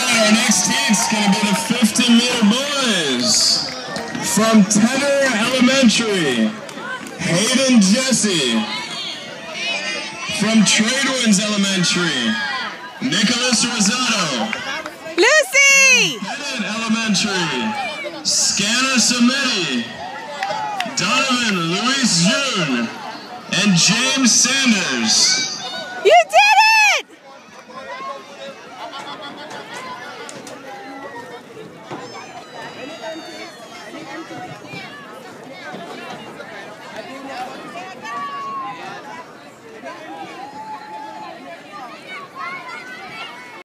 Our next heat's gonna be the 50-meter boys. From Tedder Elementary, Hayden Jesse. From Tradewinds Elementary, Nicholas Rosado. Lucie! Bennett Elementary, Scanner Samedi, Donovan Luis June, and James Sanders. You did it!